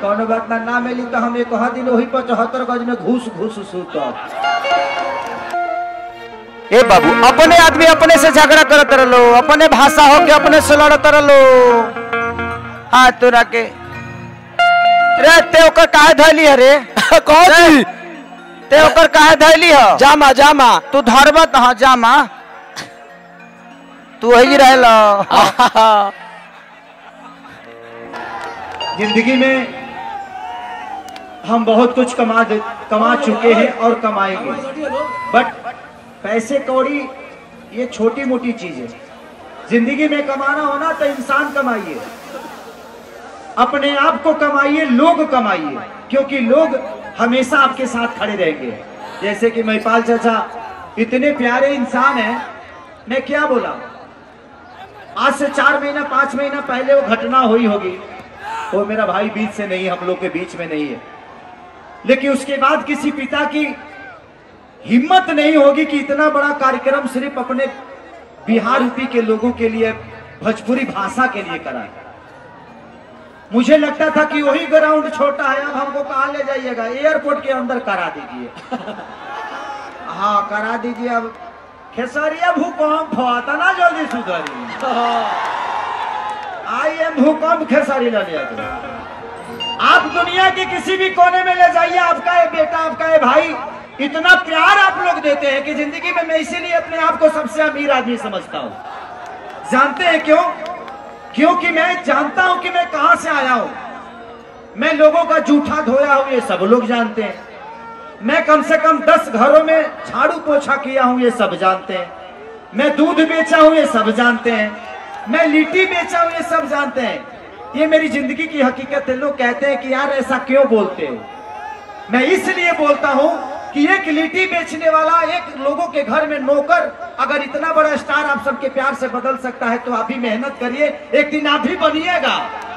कौन बात ना मिली तो हम एक दिन वही 75 गज में घूस घूस सूतब। ए बाबू अपने आदमी अपने से झगड़ा करत रहो, अपने भाषा हो के अपने से लड़त रहो। हाँ तोरा के रे ते ओकर काहे धैली है रे? कौन ते ओकर काहे धैली है? जामा जामा तू धरबत हाँ जामा तू वही रहला। जिंदगी में हम बहुत कुछ कमा चुके हैं और कमाएंगे, बट पैसे कौड़ी ये छोटी मोटी चीज है। जिंदगी में कमाना होना तो इंसान कमाइए, अपने आप को कमाइए, लोग कमाइए, क्योंकि लोग हमेशा आपके साथ खड़े रहेंगे। जैसे कि महिपाल चाचा इतने प्यारे इंसान हैं, मैं क्या बोला, आज से 4 महीना 5 महीना पहले वो घटना हुई होगी, वो मेरा भाई बीच से नहीं, हम लोग के बीच में नहीं है, लेकिन उसके बाद किसी पिता की हिम्मत नहीं होगी कि इतना बड़ा कार्यक्रम सिर्फ अपने बिहार यूपी के लोगों के लिए, भोजपुरी भाषा के लिए कराए। मुझे लगता था कि वही ग्राउंड छोटा है, अब हमको कहाँ ले जाइएगा, एयरपोर्ट के अंदर करा दीजिए। हाँ करा दीजिए। अब खेसरिया भूकंप होता ना जल्दी सुधरी, आई एम भूकंप खेसारी ला लिया। आप दुनिया के किसी भी कोने में ले जाइए, आपका ये बेटा, आपका ये भाई, इतना प्यार आप लोग देते हैं कि जिंदगी में मैं इसीलिए अपने आप को सबसे अमीर आदमी समझता हूँ। जानते हैं क्यों? क्योंकि मैं जानता हूं कि मैं कहां से आया हूं। मैं लोगों का जूठा धोया हूं, ये सब लोग जानते हैं। मैं कम से कम 10 घरों में झाड़ू पोछा किया हूं, ये सब जानते हैं। मैं दूध बेचा हूं, ये सब जानते हैं। मैं लिट्टी बेचा हूं, ये सब जानते हैं। ये मेरी जिंदगी की हकीकत है। लोग कहते हैं कि यार ऐसा क्यों बोलते हो? मैं इसलिए बोलता हूं कि एक लिट्टी बेचने वाला, एक लोगों के घर में नौकर अगर इतना बड़ा स्टार आप सबके प्यार से बदल सकता है, तो आप भी मेहनत करिए, एक दिन आप भी बनिएगा।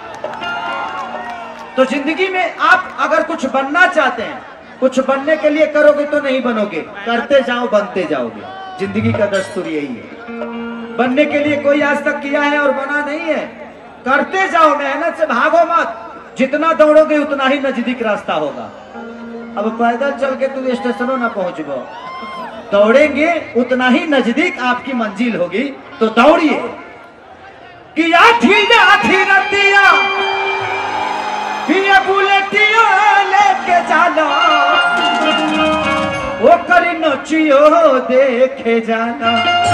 तो जिंदगी में आप अगर कुछ बनना चाहते हैं, कुछ बनने के लिए करोगे तो नहीं बनोगे, करते जाओ बनते जाओगे। जिंदगी का दस्तूर यही है। बनने के लिए कोई आज तक किया है और बना नहीं है, करते जाओ, मेहनत से भागो मत। जितना दौड़ोगे उतना ही नजदीक रास्ता होगा। अब पैदल चल के तुम स्टेशनों ना पहुंचबो, दौड़ेंगे उतना ही नजदीक आपकी मंजिल होगी। तो दौड़िए कि आठी रतिया पिया बुलेटिया लेके जाना, वो करी नचियो देखे जाना,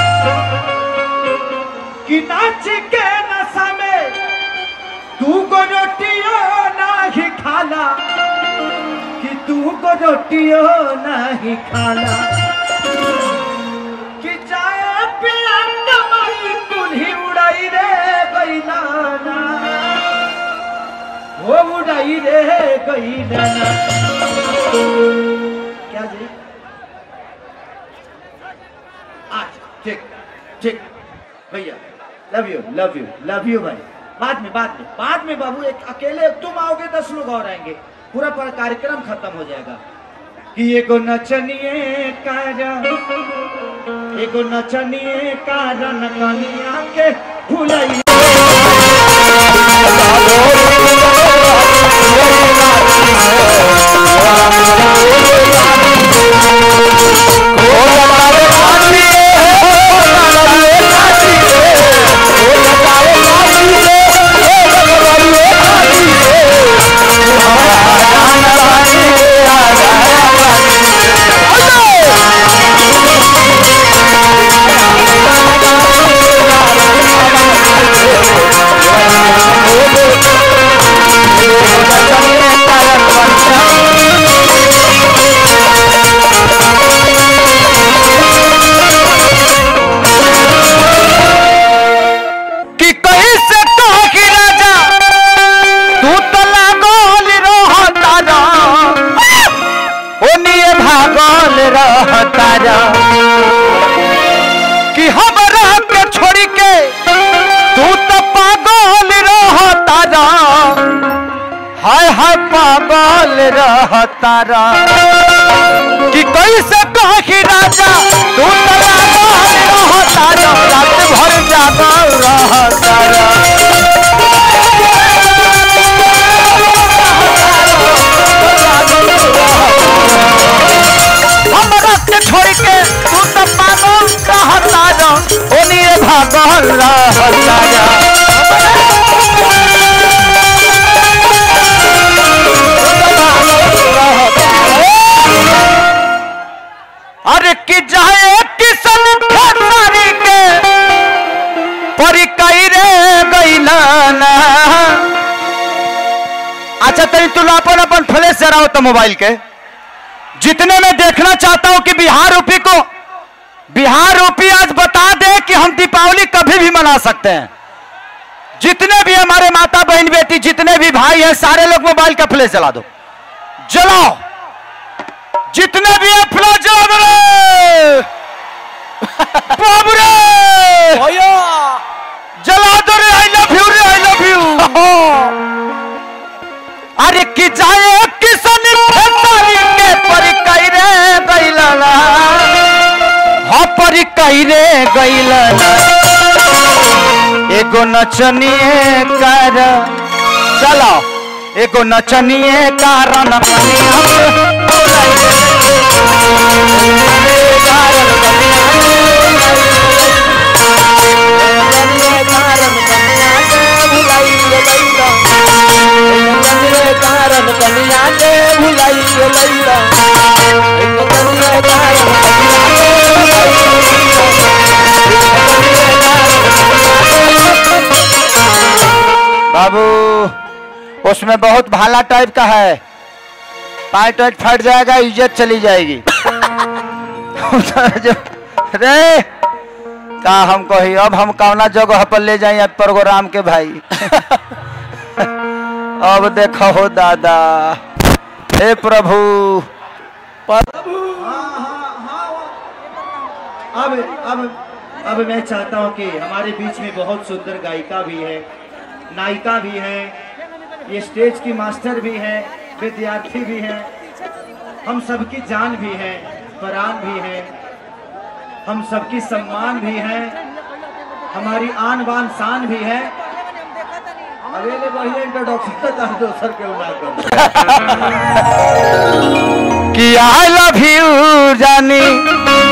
कि नाच के नशा में तू को रोटियो नहीं खाला, कि तू को रोटियो नहीं खाला, कि चाय पिया कमाई कुल्ही उड़ाई रे गईलाना, वो उड़ाई रे गईलाना। क्या जी? आज ठीक ठीक भैया, love you love you love you भाई। बाद में बाबू, एक अकेले तुम आओगे 10 लोग और आएंगे, पूरा कार्यक्रम खत्म हो जाएगा। कि एगो नचनिए कारण कनिया के भुलई कि हमरा के छोड़ी के तू तो पागल रहता, हाय हाय पागल रहता, कि कैसे कही राजा तू तो रहता, रात भर जागल रहता। अच्छा तेरी तू अपन अपन फ्लैश जराओ तो मोबाइल के। जितने मैं देखना चाहता हूं कि बिहार यूपी आज बता दे कि हम दीपावली कभी भी मना सकते हैं। जितने भी हमारे माता बहन बेटी जितने भी भाई हैं सारे लोग मोबाइल का फ्लैश जला दो, जलाओ। जितने भी है फ्लैश जला दो रे बाबू रे, जला दो रे। आई लव यू रे, आई लव यू। अरे कि जाए किसन के परिकई रे गइलना, हाँ परिकई रे गइलना। एगो नचनिए कर चलो, एगो नचनिए कारण बाबू उसमें बहुत भाला टाइप का है, पाइट वाइट फट जाएगा, इज्जत चली जाएगी। रे का हमको ही अब हम कौना जगह पर ले जाए प्रोग्राम के भाई। अब देखो हो दादा, हे प्रभु। अब मैं चाहता हूं कि हमारे बीच में बहुत सुंदर गायिका भी है, नायिका भी है, ये स्टेज की मास्टर भी है, विद्यार्थी भी है, हम सबकी जान भी है, प्राण भी है, हम सबकी सम्मान भी है, हमारी आन बान शान भी है। अगले वही इंट्रोडक्शन दोसर के ना कर कि आई लव यू जानी